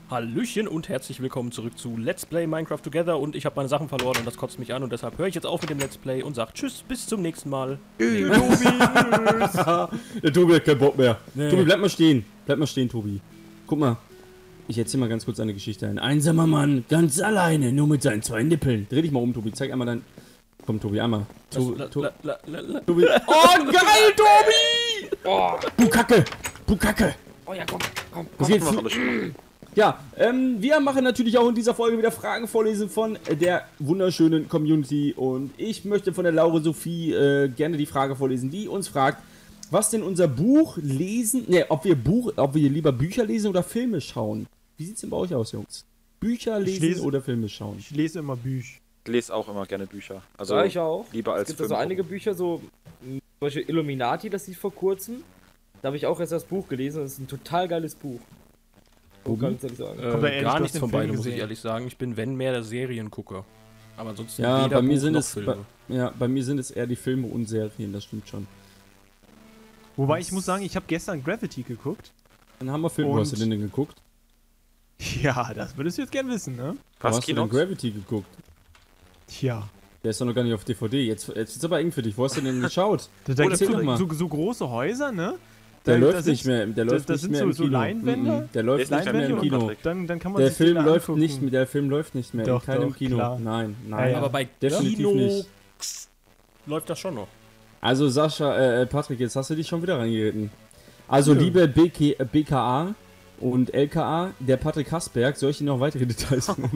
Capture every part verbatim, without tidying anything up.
Hallöchen und herzlich willkommen zurück zu Let's Play Minecraft Together und ich habe meine Sachen verloren und das kotzt mich an und deshalb höre ich jetzt auf mit dem Let's Play und sage tschüss, bis zum nächsten Mal. Hey, Tobi! Der Tobi hat keinen Bock mehr. Nee. Tobi, bleib mal stehen. Bleib mal stehen, Tobi. Guck mal. Ich erzähl mal ganz kurz eine Geschichte. Ein einsamer Mann, ganz alleine, nur mit seinen zwei Nippeln. Dreh dich mal um, Tobi. Zeig einmal dein... Komm, Tobi, einmal. To la, to la, la, la, la. Tobi. Oh, geil, Tobi! Oh, du Kacke! Du Kacke! Oh ja, komm, komm, Was komm. geht's? Ja, ähm, wir machen natürlich auch in dieser Folge wieder Fragen vorlesen von der wunderschönen Community. Und ich möchte von der Laure Sophie äh, gerne die Frage vorlesen, die uns fragt, was denn unser Buch lesen, ne, ob wir Buch, ob wir lieber Bücher lesen oder Filme schauen. Wie sieht's denn bei euch aus, Jungs? Bücher lesen lese, oder Filme schauen? Ich lese immer Bücher. Ich lese auch immer gerne Bücher. Also ja, ich auch. Lieber als es gibt Filme. so einige Bücher, so zum Beispiel Illuminati, das lief vor kurzem. Da habe ich auch erst das Buch gelesen. Das ist ein total geiles Buch. So ganz ehrlich sagen. Äh, gar nichts von beiden, muss ich ehrlich sagen. Ich bin, wenn mehr, der Seriengucker. Aber ansonsten ja, weder bei mir Buch sind noch es Filme. bei, ja, bei mir sind es eher die Filme und Serien, das stimmt schon. Wobei ich muss sagen, ich habe gestern Gravity geguckt. Dann haben wir Filme, hast du denn, denn geguckt? Ja, das würdest du jetzt gern wissen, ne? Was hast du denn Gravity geguckt? Tja. Der ist doch noch gar nicht auf D V D. Jetzt, jetzt ist aber eng für dich. Wo hast du denn geschaut? Da, da gibt es so, so große Häuser, ne? Der da, läuft da nicht mehr. Der da, läuft da nicht sind mehr so, im so Kino. Leinwände. Mm -mm. Der läuft nicht mehr im Kino. Dann, dann kann man der sich Film läuft angucken. nicht mehr. Der Film läuft nicht mehr. Doch, in keinem doch, Kino. Klar. Nein, nein. Ja, aber bei definitiv Kino nicht. Läuft das schon noch. Also Sascha, äh, Patrick, jetzt hast du dich schon wieder reingeritten. Also ja. Liebe B K, äh, B K A und L K A, der Patrick Hasberg, soll ich Ihnen noch weitere Details nennen?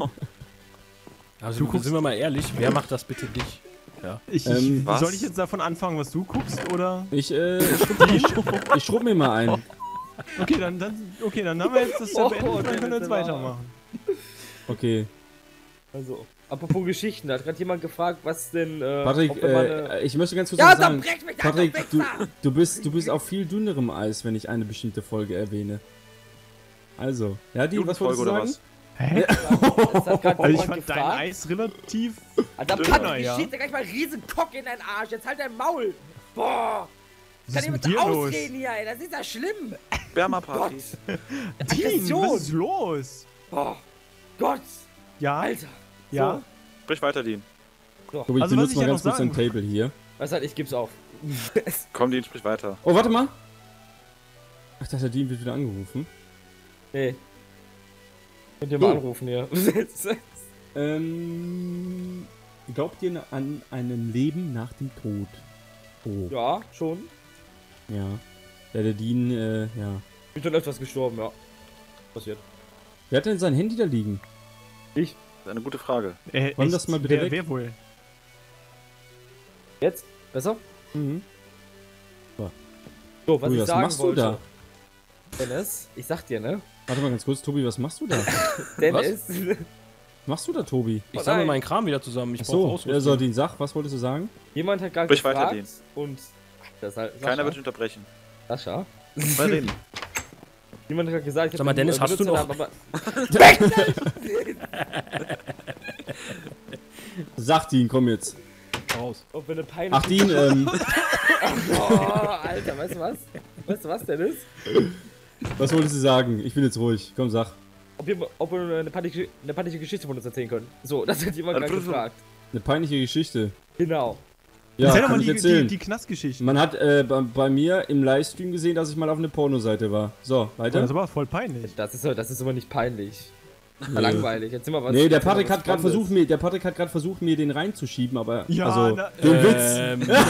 Also sind wir mal ehrlich, wer macht das bitte nicht? Ja. Ich, ähm, ich, soll ich jetzt davon anfangen, was du guckst, oder? Ich, äh, ich, ich schrubb mir mal ein. Okay, dann, dann, okay, dann haben wir jetzt das Oh, beendet, dann können wir jetzt weitermachen. Okay. Also, apropos Geschichten, da hat gerade jemand gefragt, was denn, äh, Patrick, ob wir äh, eine... ich möchte ganz kurz ja, was dann sagen. brech mich da, Patrick, du, du, bist, du bist auf viel dünnerem Eis, wenn ich eine bestimmte Folge erwähne. Also, ja, die, was wolltest du sagen? Was? Hä? Also ich fand dein Eis relativ Alter, dünner, Patrick, ich ja. schieb dir gleich mal einen riesen Kock in deinen Arsch, jetzt halt dein Maul! Boah! Was Kann ist ich mit mit dir los? ausreden hier, ey, das ist ja schlimm! Sperma-Partys. Dean, was ist los? Boah! Gott! Ja? Alter! Ja? So. Sprich weiter, Dean. Tobi, ich Also, benutze was ich mal ja ganz noch kurz ein sagen- Table hier. Was halt, ich geb's auf. Komm, Dean, sprich weiter. Oh, warte mal. Ach, dachte, der Dean wird wieder angerufen. Nee. Könnt ihr So. mal anrufen hier. Ähm, glaubt ihr an ein Leben nach dem Tod? Oh. Ja, schon. Ja. Ja, der Dean, äh, ja. Bin schon öfters gestorben, ja. Passiert. Wer hat denn sein Handy da liegen? Ich. Das ist eine gute Frage. Äh, Räum echt? das mal bitte wer, weg. wer wohl? Jetzt? Besser? Mhm. So, was Tobi, ich was sagen machst wollte. du da? Dennis, ich sag dir, ne? Warte mal ganz kurz, Tobi, was machst du da? Dennis. Was machst du da, Tobi? Ich Oh sammle nein. meinen Kram wieder zusammen. Ich Ach brauche so, Ausrüstung. ja, so, Dean, sag, was wolltest du sagen? Jemand hat gerade Sprich weiter, gefragt Dean. und... Das ist halt Sascha. Keiner wird dich unterbrechen. Sascha? Mal reden. Jemand hat gerade gesagt... ich Sag hab mal, den, Dennis, äh, hast du noch- Benutzernamen, Sag, Dean, komm jetzt. raus. aber- Ob wir eine peinliche... Ach, Dean, ähm, Oh, Alter, weißt du was? Weißt du was, Dennis? was wolltest du sagen? Ich bin jetzt ruhig. Komm, sag. Ob wir, ob wir eine, peinliche, eine peinliche Geschichte von uns erzählen können. So, das hat jemand Äh, gerade gefragt. Eine peinliche Geschichte. Genau. Ja, Erzähl doch kann mal ich die, erzählen. die, die Knastgeschichte. Man hat äh, bei, bei mir im Livestream gesehen, dass ich mal auf eine Pornoseite war. So, Das weiter. ist aber voll peinlich. Das ist, das ist aber nicht peinlich. Nee. Langweilig. Jetzt sind wir was. Nee, der jetzt sind wir Patrick was hat gerade Spannendes. versucht, mir, der Patrick hat gerade versucht, mir den reinzuschieben, aber Ja, also na, den Witz. Ähm, ja,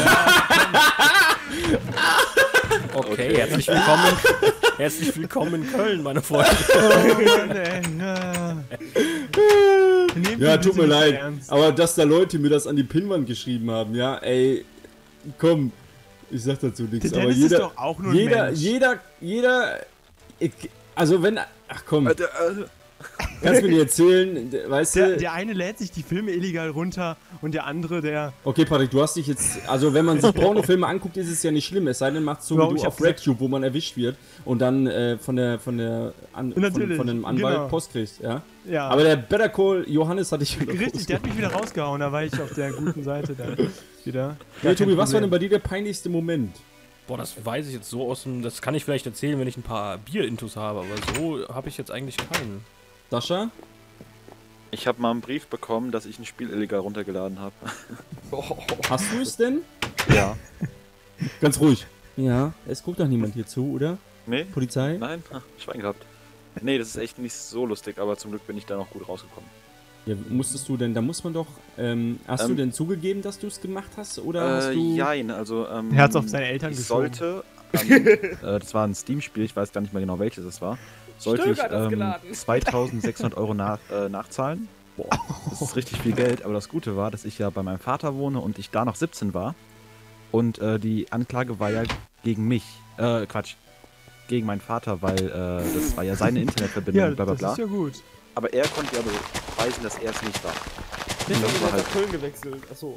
okay, herzlich willkommen. Herzlich willkommen in Köln, meine Freunde. Oh, nee, ja. Nehmt Ja, die tut bitte mir nicht leid, ernst. aber dass da Leute mir das an die Pinnwand geschrieben haben, ja, ey, komm, ich sag dazu nichts, Der aber Dennis jeder, ist doch auch nur ein jeder, Mensch. jeder, jeder, ich, also wenn, ach komm, Alter, Alter. kannst du mir nicht erzählen, weißt Der, du, der eine lädt sich die Filme illegal runter und der andere, der... okay Patrick, du hast dich jetzt, also wenn man sich Pornofilme anguckt, ist es ja nicht schlimm, es sei denn, macht's so Bro, wie ich du hab auf gesagt- RedTube, wo man erwischt wird und dann äh, von der, von der, an, von, Natürlich, von dem Anwalt genau. Post kriegst, ja. Ja, Aber der Better Call Johannes hatte ich richtig, der hat mich wieder rausgehauen, da war ich auf der guten Seite da wieder. Ja, Tobi, was war denn denn bei dir der peinlichste Moment? Boah, das weiß ich jetzt so aus dem... Das kann ich vielleicht erzählen, wenn ich ein paar Bier-Intus habe, aber so habe ich jetzt eigentlich keinen. Sascha? Ich habe mal einen Brief bekommen, dass ich ein Spiel illegal runtergeladen habe. Hast du es denn? Ja. Ganz ruhig. Ja, es guckt doch niemand hier zu, oder? Nee? Polizei? Nein? Ach, Schwein gehabt. Nee, das ist echt nicht so lustig, aber zum Glück bin ich da noch gut rausgekommen. Ja, musstest du denn, da muss man doch, ähm, hast Ähm, du denn zugegeben, dass du es gemacht hast, oder hast Äh, du... jein, also, ähm... Er hat's auf seine Eltern ich geschoben. sollte, ähm, äh, das war ein Steam-Spiel, ich weiß gar nicht mehr genau welches es war, sollte ich Stöger hat das ähm, geladen. zweitausendsechshundert Euro nach, äh, nachzahlen. Boah, das ist richtig viel Geld, aber das Gute war, dass ich ja bei meinem Vater wohne und ich da noch siebzehn war. Und äh, die Anklage war ja gegen mich, äh, Quatsch, gegen meinen Vater, weil äh, das war ja seine Internetverbindung, Ja, bla bla das bla. ist ja gut. Aber er konnte ja beweisen, dass er es nicht war. Ich Das bin war jetzt halt, nach Köln gewechselt. Achso.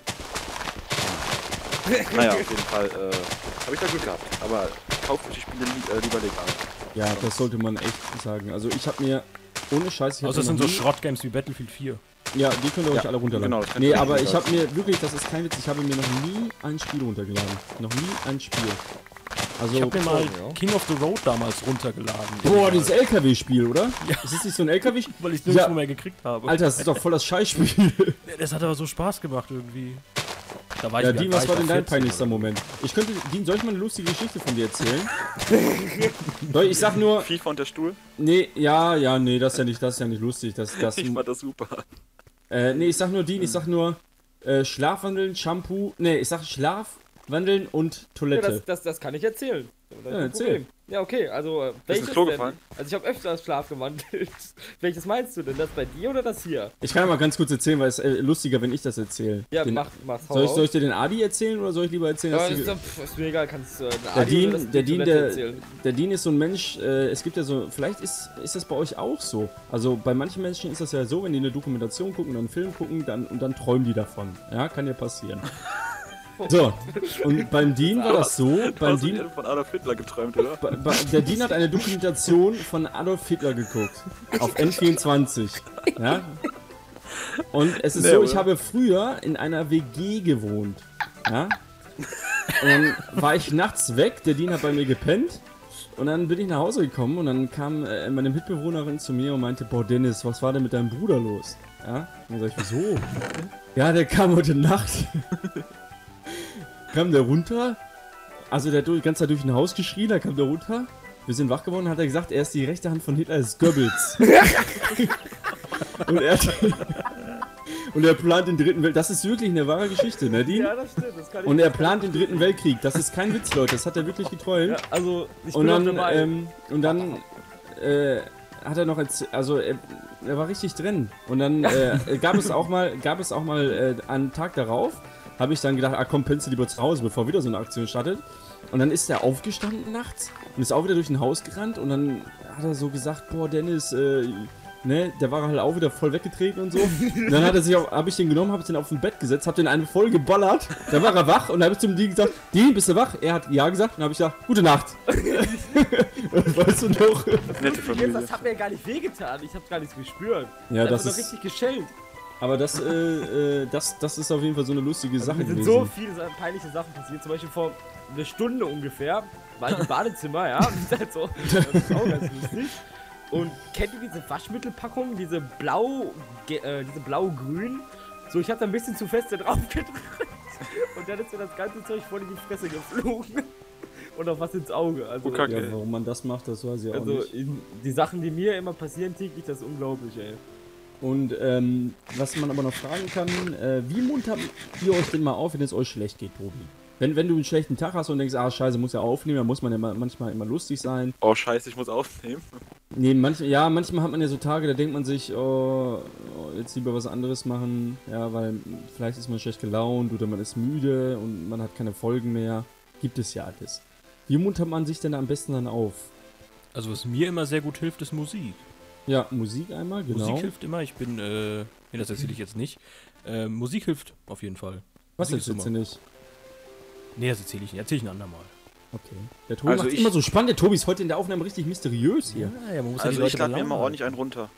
naja, auf jeden Fall äh, habe ich da Glück gehabt. Aber kauft euch die Spiele li äh, lieber legal. Ja, das sollte man echt sagen. Also ich habe mir, ohne Scheiß, ich hab Außer es mir sind noch so nie- Schrottgames wie Battlefield vier. Ja, die könnt ihr euch Ja, alle runterladen. genau, das könnt nee, ihr euch aber ich runterladen. habe mir wirklich, das ist kein Witz, ich habe mir noch nie ein Spiel runtergeladen. Noch nie ein Spiel. Also, Ich habe mir mal ja. King of the Road damals runtergeladen. boah, dieses L K W-Spiel, oder? Ja. Ist das nicht so ein L K W-Spiel? Weil ich es nirgendwo Ja. mehr gekriegt habe. Alter, das ist doch voll das Scheißspiel. Das hat aber so Spaß gemacht irgendwie. Da war Ja, ich Dean, da was war ich denn da dein vierzehn peinlichster oder so. Moment? Ich könnte, Dean, soll ich mal eine lustige Geschichte von dir erzählen? Soll ich, ich sag nur, FIFA und der Stuhl? nee, ja, ja, nee, das ist ja nicht, das ist ja nicht lustig. Das, das, Ich fand das super. äh, nee, ich sag nur, Dean, ich sag nur, äh, Schlafwandeln, Shampoo, nee, ich sag Schlafwandeln und Ja, Toilette. das, das, das kann ich erzählen. Das ist Ja, kein erzähl. Problem. Ja, okay, also äh, welches Klo denn? gefallen? Also ich habe öfters Schlaf gewandelt. Welches meinst du denn? Das bei dir oder das hier? Ich kann ja mal ganz kurz erzählen, weil es äh, lustiger, wenn ich das erzähle. Ja, Den- mach, mach's. hau Soll ich, raus. soll ich dir den Adi erzählen oder soll ich lieber erzählen, Ja, dass das die- ist, doch- pff, ist mir egal, kannst du äh, Der Adi oder Dean, das der, die Dean Toilette der, erzählen? der Dean ist so ein Mensch, äh, es gibt ja so, vielleicht ist, ist das bei euch auch so. Also bei manchen Menschen ist das ja so, wenn die eine Dokumentation gucken oder einen Film gucken, dann, und dann träumen die davon. Ja, kann ja passieren. So, und beim Dean war das so, beim Hast du Dean, von Adolf Hitler geträumt, oder? bei, bei, der Dean hat eine Dokumentation von Adolf Hitler geguckt. Auf N vierundzwanzig. Ja? Und es ist Nee, so, ich oder? habe früher in einer W G gewohnt. Ja? Und dann war ich nachts weg, der Dean hat bei mir gepennt. Und dann bin ich nach Hause gekommen und dann kam äh, meine Mitbewohnerin zu mir und meinte, boah Dennis, was war denn mit deinem Bruder los? Ja? Und dann sag ich, wieso? Ja, der kam heute Nacht. Kam der runter, also der hat die ganze Zeit durch ein Haus geschrien, da kam der runter. Wir sind wach geworden, hat er gesagt, er ist die rechte Hand von Hitler, ist Goebbels. und er hat, und er plant den dritten Weltkrieg. Das ist wirklich eine wahre Geschichte, ne, Dean? Ja, das stimmt. Das kann ich Und er plant den dritten Weltkrieg. Das ist kein Witz, Leute. Das hat er wirklich geträumt. Ja, also, ich und bin auch dann, dabei. ähm, und dann äh, hat er noch erzählt, also er, er war richtig drin. Und dann äh, gab es auch mal, gab es auch mal äh, einen Tag darauf, habe ich dann gedacht, ah komm, pennst du lieber zu Hause, bevor wieder so eine Aktion startet. Und dann ist er aufgestanden nachts und ist auch wieder durch ein Haus gerannt und dann hat er so gesagt, boah Dennis, äh, ne, der war halt auch wieder voll weggetreten und so. Und dann hat er sich auch, habe ich den genommen, habe ich den auf ein Bett gesetzt, habe den eine voll geballert. Dann war er wach und dann habe ich zum Dean gesagt, Dean, bist du wach? Er hat ja gesagt und dann habe ich gesagt, gute Nacht. Weißt du noch? Nette Jetzt, Familie. das hat mir gar nicht wehgetan. Ich habe gar nichts gespürt. Ja, Ich das hab doch ist, richtig geschellt. aber das, äh, äh, das, das ist auf jeden Fall so eine lustige Sache Mir sind gewesen. so viele Sa- peinliche Sachen passiert. Zum Beispiel vor einer Stunde ungefähr war ich im Badezimmer, ja. Und das ist halt so, das ist auch ganz lustig. Und kennt ihr diese Waschmittelpackung, diese blau, ge- äh, diese blau-grün? So, ich hab da ein bisschen zu fest drauf gedrückt. Und dann ist mir das ganze Zeug voll in die Fresse geflogen. Und auch was ins Auge. Also, Oh, Kacke. Ja, warum man das macht, das weiß ich auch also nicht. in, die Sachen, die mir immer passieren täglich, das ist unglaublich, ey. Und ähm, was man aber noch fragen kann, äh, wie muntert ihr euch denn mal auf, wenn es euch schlecht geht, Tobi? Wenn, wenn du einen schlechten Tag hast und denkst, ah scheiße, muss ja aufnehmen, dann muss man ja ma- manchmal immer lustig sein. Oh, scheiße, ich muss aufnehmen. Nee, manch, ja, manchmal hat man ja so Tage, da denkt man sich, oh, oh, jetzt lieber was anderes machen, ja, weil vielleicht ist man schlecht gelaunt oder man ist müde und man hat keine Folgen mehr. Gibt es ja alles. Wie muntert man sich denn da am besten dann auf? Also was mir immer sehr gut hilft, ist Musik. Ja, Musik einmal, genau. Musik hilft immer. Ich bin, äh, nee, das erzähle ich jetzt nicht. Äh, Musik hilft auf jeden Fall. Was Musik ist erzählst du immer- nicht? Nee, das erzähle ich nicht. Erzähle ich ein andermal. Okay. Der Tobi Also macht's ich- immer so spannend. Der Tobi ist heute in der Aufnahme richtig mysteriös hier. ja, man muss Also ich lade mir immer ordentlich einen runter.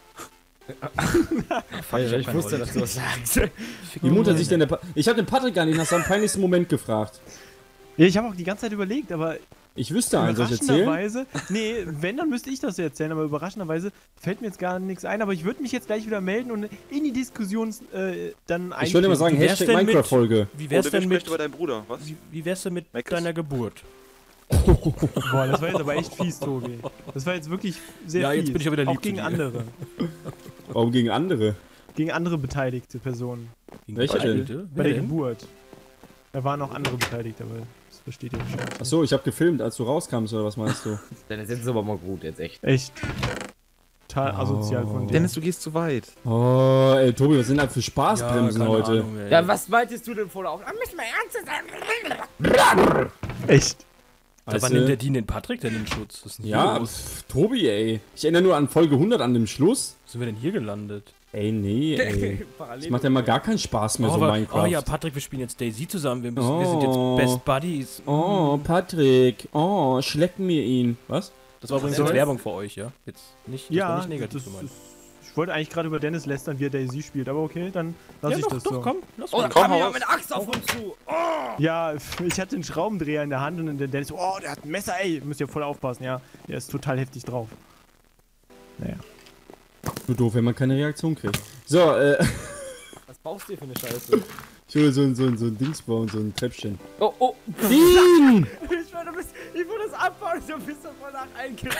Fuck, ich wusste, dass du was sagst. Wie muntert sich denn der pa Ich habe den Patrick gar nicht nach seinem peinlichsten Moment gefragt. Ja, ich habe auch die ganze Zeit überlegt, aber Ich wüsste einen, soll ich erzählen? Überraschenderweise, nee, wenn, dann müsste ich das erzählen, aber überraschenderweise fällt mir jetzt gar nichts ein, aber ich würde mich jetzt gleich wieder melden und in die Diskussion äh, dann Ich würde immer sagen, Wie wär's Hashtag denn mit- Minecraft-Folge. Wie wär's Oder wer denn spricht mit, über deinen Bruder? Was? wie, wie wär's denn mit Meckes? deiner Geburt? Boah, das war jetzt aber echt fies, Tobi. Das war jetzt wirklich sehr Ja, fies. jetzt bin ich ja wieder lieb Auch zu gegen dir. andere. Warum gegen andere? Gegen andere beteiligte Personen. Welche denn? Beteiligte? Bei Wer der denn? Geburt. Da waren auch andere beteiligt, aber das versteht ihr bestimmt. Achso, ich habe gefilmt, als du rauskamst, oder was meinst du? Dann ist jetzt aber mal gut, jetzt echt. Echt. Total asozial von dir. Dennis, du gehst zu weit. Oh, ey, Tobi, was sind das für Ja, Spaßbremsen keine heute? Ahnung, ey. Ja, was meintest du denn vor der Aufnahme? Müssen wir ernst sein? Echt. Aber Weißt wann du? nimmt der Dean den Patrick denn in Schutz? Was ist denn hier Ja, los? pf, Tobi, ey. Ich erinnere nur an Folge hundert an dem Schluss. Wo sind wir denn hier gelandet? Ey, nee, ey. Parallel. Das macht ja mal gar keinen Spaß mehr, Oh, so aber, Minecraft. oh ja, Patrick, wir spielen jetzt Daisy zusammen. Wir, müssen, wir sind Oh. jetzt Best Buddies. Oh, Patrick. Oh, schlecken wir ihn. Was? Das war übrigens So jetzt ist- Werbung für euch, ja? Jetzt nicht, das war Ja, nicht negativ das, gemeint. das, ich wollte eigentlich gerade über Dennis lästern, wie er Daisy spielt, aber okay, dann lass Ja, ich doch, das doch, so. komm, lass Oh, mal. da Komm, kam hau ja raus. mit Axt auf uns zu. Ja, ich hatte einen Schraubendreher in der Hand und dann der Dennis, oh, der hat ein Messer, ey, müsst ihr voll aufpassen, ja. Der ist total heftig drauf. Naja. Du doof, wenn man keine Reaktion kriegt. So, äh, Was baust du hier für eine Scheiße? ich will so, ein- so, ein- so ein Dings bauen, so ein Treppchen. Oh, oh. Dean! Ich meine, du bist, ich wollte das abbauen, du bist doch voll nach eingerannt.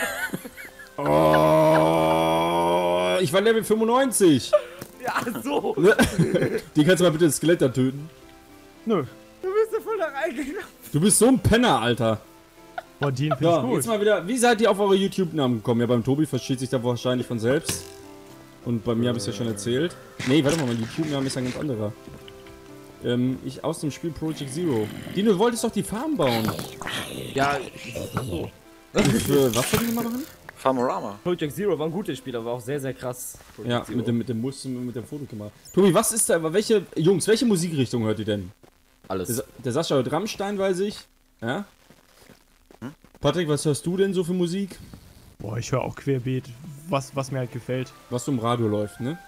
Oh, ich war Level fünfundneunzig. Ja, so. Die kannst du mal bitte das Skelett da töten. Nö. Du bist doch voll nach eingerannt. Du bist so ein Penner, Alter. Boah, Dean finde So, ich jetzt gut. mal wieder, wie seid ihr auf eure YouTube-Namen gekommen? Ja, beim Tobi versteht sich da wahrscheinlich von selbst. Und bei mir habe ich es ja schon erzählt. Nee, warte mal, mein YouTube-Name ist ein ganz anderer. Ähm, ich aus dem Spiel Project Zero. Dino, du wolltest doch die Farm bauen. Ja, Und für was soll ich nochmal machen? Farmorama. Project Zero war ein gutes Spiel, aber auch sehr, sehr krass. Project Ja, Zero. mit dem, mit dem Mus mit der Fotokamera. Tobi, was ist da, aber welche, Jungs, welche Musikrichtung hört ihr denn? Der, Alles. Sa- der Sascha hört Rammstein, weiß ich. Ja? Patrick, was hörst du denn so für Musik? Boah, ich höre auch querbeet, was, was mir halt gefällt. Was so im Radio läuft, ne?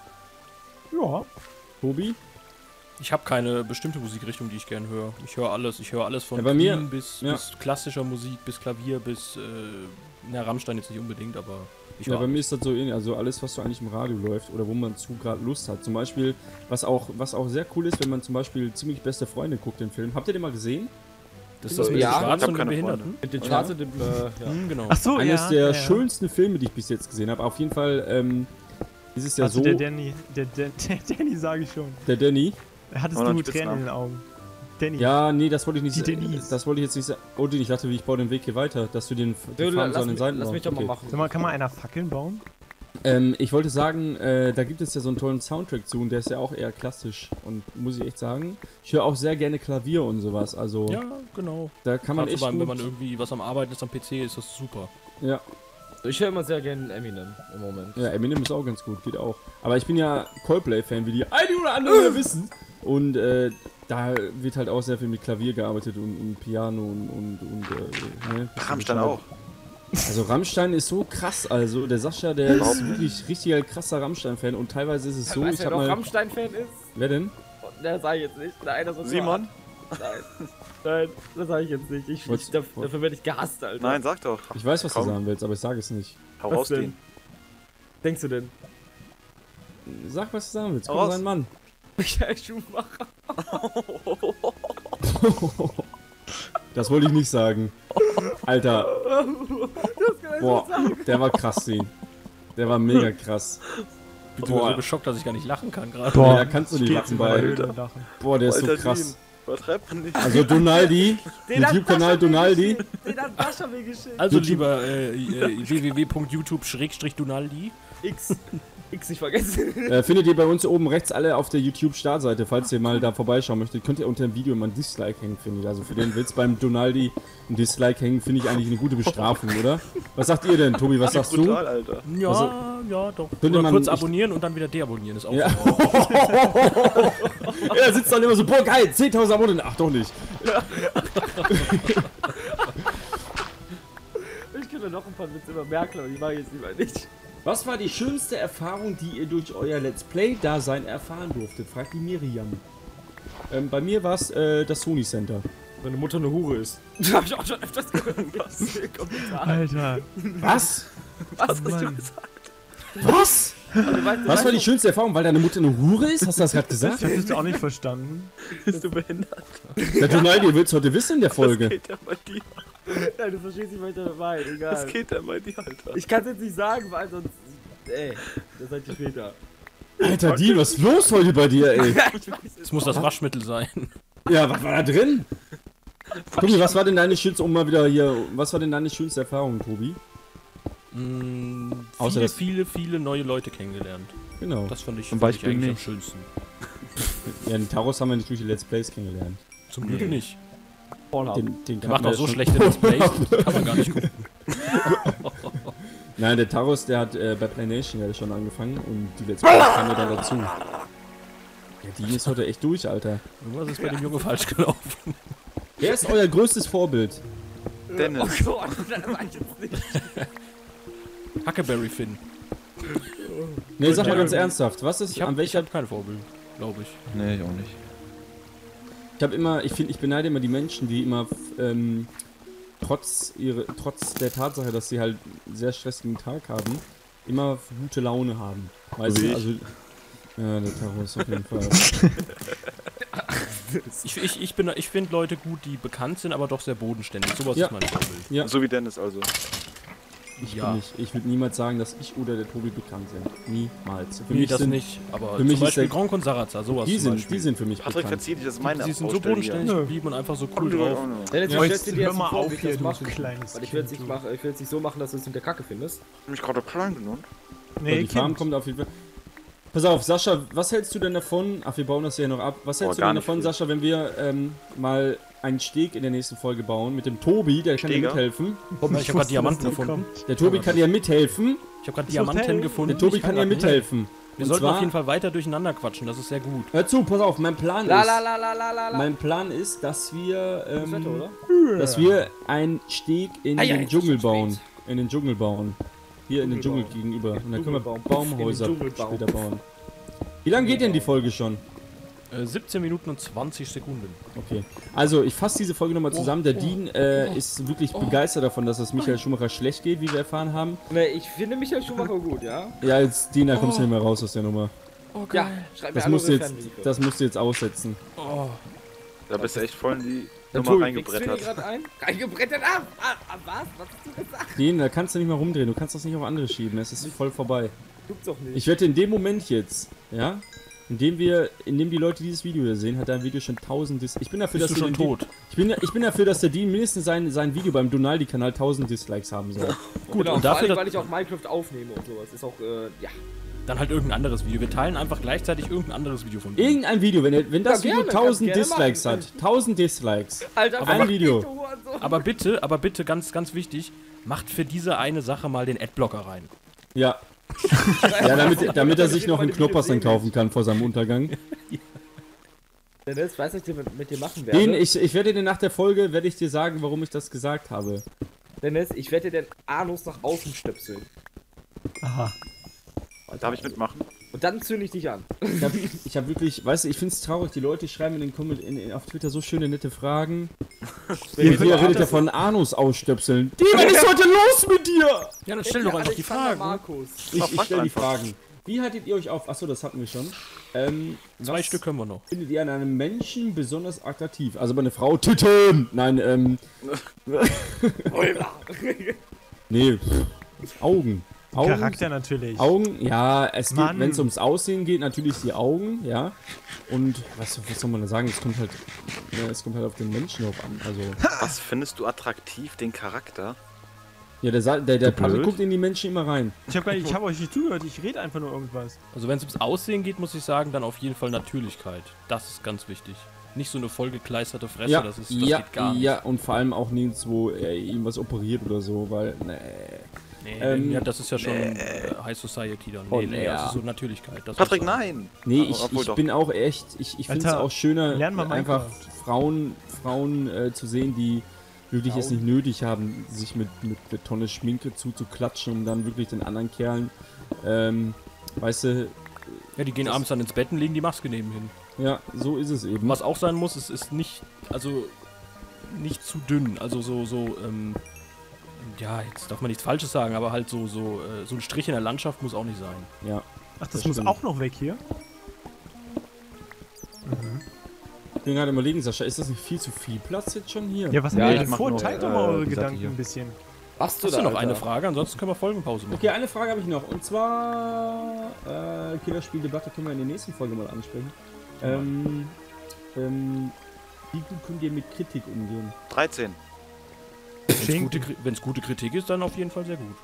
Ja. Tobi? Ich habe keine bestimmte Musikrichtung, die ich gern höre. Ich höre alles. Ich höre alles von Ja, bei mir- Queen bis, ja. bis klassischer Musik, bis Klavier, bis, äh, na, Rammstein jetzt nicht unbedingt, aber ich Ja, höre bei mir alles. ist das so ähnlich, also alles, was so eigentlich im Radio läuft oder wo man zu gerade Lust hat. Zum Beispiel, was auch, was auch sehr cool ist, wenn man zum Beispiel ziemlich beste Freunde guckt, den Film. Habt ihr den mal gesehen? Das ist das mit Ja, den ich Schwarzen hab und den keine Behinderten? Mit den Schwarzen, dem, äh, ja. Hm, genau. Ach so, Eines ja. der ja, ja. schönsten Filme, die ich bis jetzt gesehen habe. Auf jeden Fall ähm, ist es ja Also so, der der, Danny, der, der, der Danny sage ich schon. Danny. Hattest Oder du ein Tränen Spitzname. in den Augen. Danny. Ja, nee, das wollte ich nicht Die sagen. Denise. Das wollte ich jetzt nicht sagen. Oh, Dean, ich dachte, ich baue den Weg hier weiter, dass du den die Du, Farben so lass, an den mich, Seiten lass baust. mich doch mal Okay. machen. Sag mal, kann man einer Fackeln bauen? Ähm, ich wollte sagen, äh, da gibt es ja so einen tollen Soundtrack zu und der ist ja auch eher klassisch. Und muss ich echt sagen, ich höre auch sehr gerne Klavier und sowas. Also Ja, genau. da kann man Gerade echt so beim, wenn gut, man irgendwie was am Arbeiten ist am P C, ist das super. ja, Ich höre immer sehr gerne Eminem im Moment. ja, Eminem ist auch ganz gut, geht auch. Aber ich bin ja Coldplay-Fan, wie die eine oder andere ja wissen. Und äh, da wird halt auch sehr viel mit Klavier gearbeitet und, und Piano und, und, und äh, ne? Rammstein auch. Also Rammstein ist so krass, also der Sascha, der ist wirklich richtig krasser Rammstein-Fan und teilweise ist es so, weißt ich du, wer hab noch mal... Rammstein-Fan ist? Wer denn? Der sag ich jetzt nicht. Nein, das ist Simon? Nein. Nein, das sage ich jetzt nicht. Ich, Wollt's- ich, dafür, dafür werde ich gehasst, Alter. Nein, sag doch. Ich weiß, was Komm. du sagen willst, aber ich sage es nicht. Hau Was raus, denn? Dean. Denkst du denn? Sag, was du sagen willst, Hau komm, raus. sei ein Mann. Michael Schumacher. Das wollte ich nicht sagen. Alter, boah, der war krass, den. Der war mega krass. Ich bin sogar Boah. so geschockt, dass ich gar nicht lachen kann gerade. Boah, da kannst du nicht Steht lachen in meiner bei. Höhle und lachen. Boah, der ist so Alter, krass. Dean. Übertreib man nicht. Also Donaldi, Den hat YouTube-Kanal Sascha mir Donaldi. geschickt. Den hat Sascha mir geschickt. Also YouTube- lieber äh, äh, w w w punkt youtube schrägstrich donaldi. X. X nicht vergessen. Äh, findet ihr bei uns oben rechts alle auf der YouTube-Startseite. Falls ihr mal da vorbeischauen möchtet, könnt ihr unter dem Video mal ein Dislike hängen, finde ich. Also für den Witz beim Donaldi ein Dislike hängen, finde ich eigentlich eine gute Bestrafung, oder? Was sagt ihr denn, Tobi? Was sagst du? Brutal, Alter. Ja, Also, ja, doch. könnte Oder man kurz nicht- abonnieren und dann wieder deabonnieren, ist auch Ja. so. Er sitzt dann immer so, boah geil, zehntausend Abonnenten. Ach doch nicht. Ich könnte noch ein paar Witze über Merkel, aber die mag ich jetzt lieber nicht. Was war die schönste Erfahrung, die ihr durch euer Let's Play-Dasein erfahren durftet? Fragt die Miriam. Ähm, bei mir war es äh, das Sony Center. Meine Mutter eine Hure ist. Hab ich auch schon öfters gehört. Was? Kommentar. Alter. Was? Was hast Mann. du gesagt? Was? Also, du weißt, du Was weißt war die doch- schönste Erfahrung, weil deine Mutter eine Hure ist? Hast du das gerade Das gesagt? hättest du auch nicht verstanden. Bist du behindert? Der Tonaldi, ihr willst heute wissen in der Was Folge. geht denn bei dir? Ja, du verstehst nicht, was ich da meine. Egal. Was geht denn bei dir, Alter? Ich kann es jetzt nicht sagen, weil sonst. Ey, das seid ihr später. Alter, Dean, was ist los heute bei dir, ey? Ich weiß es. Es muss das Waschmittel sein. Ja, was war da drin? Tobi, was war denn deine schönste, um mal wieder hier, was war denn deine schönste Erfahrung, Tobi? Mm, Außer viele, das- viele, viele neue Leute kennengelernt. Genau. Das fand ich, Zum fand ich Beispiel eigentlich am mich. schönsten. Ja, den Taros haben wir nicht durch die Let's Plays kennengelernt. Zum Glück nicht. Pornhub. Den, den Der kann macht man auch so schon- schlechte Let's Plays, kann man gar nicht gucken. Nein, der Taros, der hat äh, bei Play Nation ja schon angefangen und die Let's Plays kamen ja dann dazu. Ja, die ist heute echt durch, Alter. Irgendwas ist bei dem Junge falsch gelaufen. Wer ist euer größtes Vorbild? Dennis. Oh Gott, das weiß ich jetzt nicht. Huckleberry Finn. Ne, sag mal ganz ernsthaft, was ist, Ich an habe welcher... hab kein Vorbild, glaube ich. Nee, ich auch nicht. Ich habe immer, ich finde, ich beneide immer die Menschen, die immer, ähm, trotz ihre, trotz der Tatsache, dass sie halt einen sehr stressigen Tag haben, immer gute Laune haben. Weißt So wie du, ich. also... Ja, der Taros auf jeden Fall. Ich, ich, ich, bin- ich finde Leute gut, die bekannt sind, aber doch sehr bodenständig. Sowas Ja. ist mein Vorbild. Ja. So wie Dennis also. Ich, Ja. bin nicht, ich würde niemals sagen, dass ich oder der Tobi bekannt sind. Niemals. Für Nee, mich das sind, nicht. Aber für mich zum ist Beispiel der- Gronk und Sarazar, sowas Die zum sind, Beispiel. die sind für mich Patrick, bekannt. verzieh dich, das ist meine Die sind so Baustelle bodenständig hier. geblieben und einfach so cool Hier. drauf. Dennis, Ja, ich jetzt stell dir hör jetzt mal vor, auf wie ich hier, das du mache. kleines kleines Weil ich will es Kind, nicht, du. mach- ich will es nicht so machen, dass du es hinter Kacke findest. Ich hab mich gerade klein genannt. Nee, die Nee, Farm Kind. kommt auf jeden Fall. Pass auf, Sascha, was hältst du denn davon? Ach, wir bauen das ja noch ab. Was hältst Oh, du gar denn nicht davon, viel. Sascha, wenn wir ähm, mal einen Steg in der nächsten Folge bauen mit dem Tobi, der kann dir Steger? mithelfen. Ich habe gerade Diamanten gefunden. Der Tobi kann dir mithelfen. Ich habe gerade Das Diamanten Hotel. gefunden. Der Tobi Ich kann dir grad nicht. mithelfen. Wir Und sollten zwar- auf jeden Fall weiter durcheinander quatschen, das ist sehr gut. Hör zu, pass auf, mein Plan La ist, la la la la la la. mein Plan ist, dass wir, Das Wetter, ähm, oder? dass wir einen Steg in Ah ja, den jetzt ist Dschungel schon bauen. spät. In den Dschungel bauen. Hier in den Dschungel Dschungelbaum. gegenüber. Und dann können wir Dschungelbaum. Baumhäuser In den Dschungelbaum. später bauen. Wie lange geht denn die Folge schon? Äh, siebzehn Minuten und zwanzig Sekunden. Okay. Also, ich fasse diese Folge nochmal zusammen. Der Dean äh, ist wirklich begeistert davon, dass es Michael Schumacher schlecht geht, wie wir erfahren haben. Ne, ich finde Michael Schumacher gut, ja? Ja, jetzt, Dean, da kommst du nicht mehr raus aus der Nummer. Ja, schreib mir Das alle musst, du unsere jetzt, Fanbriefe. das musst du jetzt aussetzen. Oh. Da bist du echt voll in die Der Nummer Tobi, wichst du dir reingebrettert. grad ein? Reingebrettert ab! Ah, ah, was? Was hast du gesagt? Dean, da kannst du nicht mal rumdrehen. Du kannst das nicht auf andere schieben. Es ist voll vorbei. Gibt's doch nicht. Ich wette, in dem Moment jetzt, ja, indem wir, indem die Leute dieses Video hier sehen, hat dein Video schon tausend Dis. Ich bin dafür, Bist dass du wir schon den tot? Ich bin, ich bin dafür, dass der Dean mindestens sein, sein Video beim Donaldi-Kanal tausend Dislikes haben soll. Gut, genau, und vor dafür, allem, dass- weil ich auch Minecraft aufnehme und sowas. Ist auch, äh, ja. dann halt irgendein anderes Video. Wir teilen einfach gleichzeitig irgendein anderes Video von dir. Irgendein Video, wenn, er- wenn das Ja, Video gerne, tausend kannst gerne Dislikes machen. hat, tausend Dislikes, Alter, Aber ein fuck Video. dich, du Hurensohn. Aber bitte, aber bitte, ganz, ganz wichtig, macht für diese eine Sache mal den Adblocker rein. ja. Ja, damit, damit er sich noch einen Knoppers dann kaufen kann vor seinem Untergang. Dennis, weißt du, was ich mit, mit dir machen werde? Den, ich, ich werde dir nach der Folge, werde ich dir sagen, warum ich das gesagt habe. Dennis, ich werde dir den Anus nach außen stöpseln. Aha. Darf ich mitmachen? Und dann zünde ich dich an. Ich habe ich hab wirklich, weißt du, ich finde es traurig, die Leute schreiben in den Komment in, in, auf Twitter so schöne, nette Fragen. Ihr, ihr redet ja von Anus ausstöpseln. Die, was ist heute los mit dir? Ja, dann stell doch einfach die Alexander Fragen. Markus. Ich, ich frag stelle die einfach. Fragen. Wie haltet ihr euch auf? Achso, das hatten wir schon. Ähm, Zwei was Stück können wir noch. findet ihr an einem Menschen besonders attraktiv? Also bei einer Frau, Titten! Nein, ähm, nee, pff, Augen. Augen, Charakter natürlich. Augen, ja, es geht, Mann. wenn es ums Aussehen geht, natürlich die Augen, ja. Und was, was soll man da sagen? Es kommt halt, ja, es kommt halt auf den Menschen drauf an. Also, Was findest du attraktiv, den Charakter? ja, der, Sa- der, der Du Patrick blöd. guckt in die Menschen immer rein. Ich habe ich hab euch nicht zugehört, ich rede einfach nur irgendwas. Also wenn es ums Aussehen geht, muss ich sagen, dann auf jeden Fall Natürlichkeit. Das ist ganz wichtig. Nicht so eine vollgekleisterte Fresse, Ja, das, ist, das ja, geht gar nicht. ja, und vor allem auch nirgendwo äh, irgendwas operiert oder so, weil, nee. Nee, Ähm, ja, das ist ja schon äh, High Society dann. Oh, Nee, nee, ja. das ist so Natürlichkeit. Das Patrick, muss sein. nein! Nee, Aber ich, obwohl ich doch. bin auch echt, ich, ich finde es Alter, auch schöner, lern mal einfach Minecraft. Frauen, Frauen äh, zu sehen, die wirklich es nicht nötig haben, sich mit, mit einer Tonne Schminke zuzuklatschen, um dann wirklich den anderen Kerlen, ähm, weißt du, Ja, die gehen abends dann ins Bett und legen die Maske nebenhin. ja, so ist es eben. Was auch sein muss, es ist nicht, also nicht zu dünn. Also so, so, ähm, ja, jetzt darf man nichts Falsches sagen, aber halt so, so, äh, so ein Strich in der Landschaft muss auch nicht sein. Ja. Ach, das, Das muss stimmt. auch noch weg hier? Ich bin gerade überlegen, Sascha, ist das nicht viel zu viel Platz jetzt schon hier? Ja, was Ja, habt ihr ich denn mach vor? nur, Teilt doch äh, mal eure die Seite Gedanken hier. ein bisschen. Machst du Hast da, du noch eine Alter? Frage? Ansonsten können wir Folgenpause machen. Okay, eine Frage habe ich noch. Und zwar, äh, Killerspieldebatte können wir in der nächsten Folge mal ansprechen. Ähm, ähm, wie gut könnt ihr mit Kritik umgehen? dreizehn. Wenn es gute, Kri- wenn's gute Kritik ist, dann auf jeden Fall sehr gut.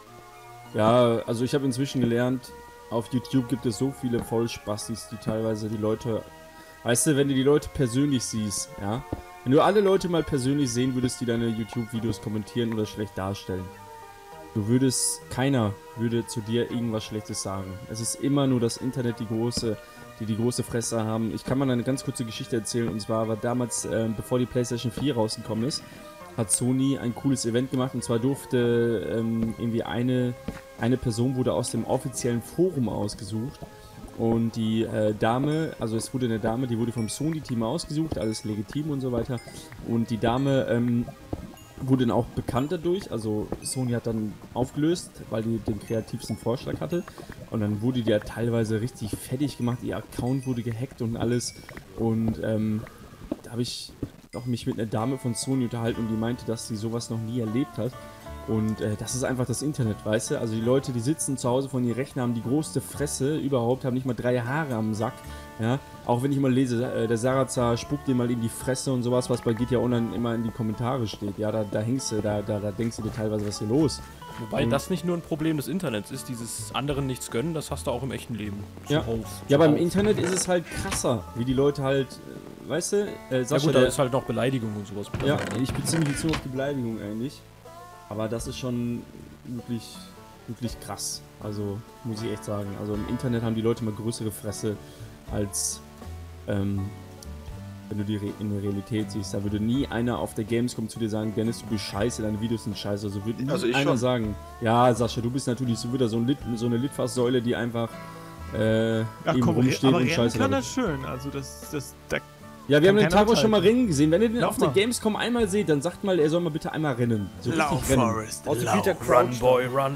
Ja, also ich habe inzwischen gelernt, auf YouTube gibt es so viele Vollspastis, die teilweise die Leute, weißt du, wenn du die Leute persönlich siehst, ja, wenn du alle Leute mal persönlich sehen würdest, die deine YouTube-Videos kommentieren oder schlecht darstellen, du würdest, keiner würde zu dir irgendwas Schlechtes sagen. Es ist immer nur das Internet, die große, die die große Fresse haben. Ich kann mal eine ganz kurze Geschichte erzählen, und zwar war damals, äh, bevor die PlayStation vier rausgekommen ist, hat Sony ein cooles Event gemacht, und zwar durfte ähm, irgendwie eine, eine Person wurde aus dem offiziellen Forum ausgesucht, und die äh, Dame, also es wurde eine Dame, die wurde vom Sony-Team ausgesucht, alles legitim und so weiter, und die Dame ähm, wurde dann auch bekannt dadurch, also Sony hat dann aufgelöst, weil die den kreativsten Vorschlag hatte, und dann wurde die ja teilweise richtig fertig gemacht, ihr Account wurde gehackt und alles, und ähm, da habe ich auch mich mit einer Dame von Sony unterhalten, und die meinte, dass sie sowas noch nie erlebt hat. Und äh, das ist einfach das Internet, weißt du? Also die Leute, die sitzen zu Hause von ihren Rechner, haben die größte Fresse überhaupt, haben nicht mal drei Haare am Sack. Ja, auch wenn ich mal lese, äh, der Sarazar spuckt dir mal in die Fresse und sowas, was bei G T A Online immer in die Kommentare steht. Ja, da, da hängst du, da, da, da denkst du dir teilweise, was ist hier los? Wobei Und- das nicht nur ein Problem des Internets ist, dieses anderen nichts gönnen, das hast du auch im echten Leben. Ja. Zuhauf, Ja, beim zuhauf. Internet ist es halt krasser, wie die Leute halt, äh, weißt du, äh, Ja Sascha, gut, da der, ist halt noch Beleidigung und sowas mit ja, dabei. ich beziehe mich jetzt nur auf die Beleidigung eigentlich. Aber das ist schon wirklich, wirklich krass. Also, muss ich echt sagen. Also im Internet haben die Leute mal größere Fresse als ähm, wenn du die Re in der Realität siehst. Da würde nie einer auf der Gamescom zu dir sagen, Dennis, du bist scheiße, deine Videos sind scheiße. Also würde nie Also ich einer schon. sagen, ja, Sascha, du bist natürlich so wieder so, ein Lit so eine Litfaßsäule, die einfach äh, Ja, eben komm, re rumsteht aber und rennen scheiße kann labert. das schön. Also das, das, da, Ja, wir haben Kann den keiner Taro schon mal abschalten. rennen gesehen. Wenn ihr den Lauf auf der mal. Gamescom einmal seht, dann sagt mal, er soll mal bitte einmal rennen. So richtig rennen. Aus dem Peter Crouch. Boy, run.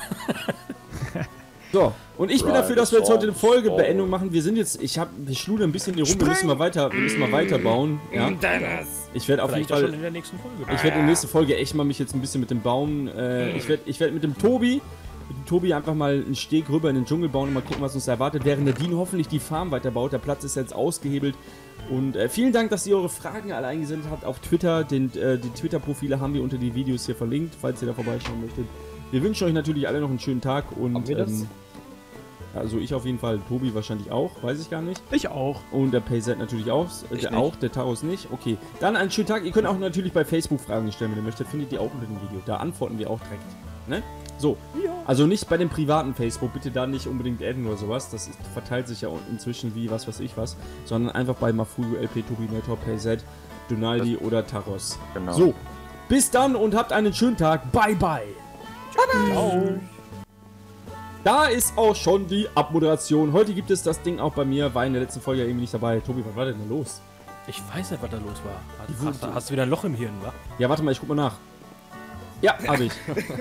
So, und ich bin Right, dafür, dass wir jetzt heute eine songs, Folgebeendung oh. machen. Wir sind jetzt, ich hab, wir schludern ein bisschen hier rum, wir müssen mal weiter, wir müssen mal weiterbauen. Ja. Ich werde auf jeden Vielleicht auch schon Fall, in der nächsten Folge. ich werde in der nächsten Folge echt mal mich jetzt ein bisschen mit dem Bauen, äh, ich werde ich werd mit dem Tobi, mit dem Tobi einfach mal einen Steg rüber in den Dschungel bauen und mal gucken, was uns da erwartet, während der Dean hoffentlich die Farm weiterbaut. Der Platz ist jetzt ausgehebelt. Und äh, vielen Dank, dass ihr eure Fragen alle eingesendet habt auf Twitter. Den, äh, die Twitter-Profile haben wir unter die Videos hier verlinkt, falls ihr da vorbeischauen möchtet. Wir wünschen euch natürlich alle noch einen schönen Tag und Haben wir das? ähm, also ich auf jeden Fall, Tobi wahrscheinlich auch, weiß ich gar nicht. ich auch. Und der Payset natürlich auch, äh, Ich der nicht. auch, der Taros nicht. Okay, dann einen schönen Tag. Ihr könnt auch natürlich bei Facebook Fragen stellen, wenn ihr möchtet. Findet ihr auch unter dem Video. Da antworten wir auch direkt. Ne? So, also nicht bei dem privaten Facebook, bitte da nicht unbedingt adden oder sowas. Das ist, verteilt sich ja inzwischen wie was weiß ich was. Sondern einfach bei Mafuyu, L P, Tobinator, Payset, Donaldi oder Taros. Genau. So, bis dann und habt einen schönen Tag. Bye, bye. Ciao. Da ist auch schon die Abmoderation. Heute gibt es das Ding auch bei mir. War in der letzten Folge ja irgendwie nicht dabei. Tobi, was war denn da los? Ich weiß nicht, was da los war. Die Hast, Wut- hast, hast du wieder ein Loch im Hirn, wa? Ja, warte mal, ich guck mal nach. Ja, hab ich.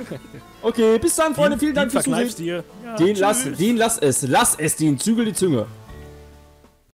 Okay, bis dann, Freunde. Vielen Dank fürs verkneifst Zusehen. dir. Ja, Den tschüss. lass, den lass es. Lass es, den zügel die Zunge.